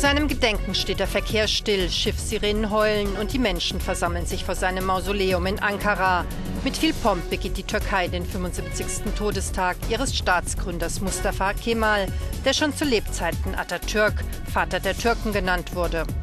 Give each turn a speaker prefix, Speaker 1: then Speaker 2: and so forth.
Speaker 1: seinem Gedenken steht der Verkehr still, Schiffssirenen heulen und die Menschen versammeln sich vor seinem Mausoleum in Ankara. Mit viel Pomp begeht die Türkei den 75. Todestag ihres Staatsgründers Mustafa Kemal, der schon zu Lebzeiten Atatürk, Vater der Türken, genannt wurde.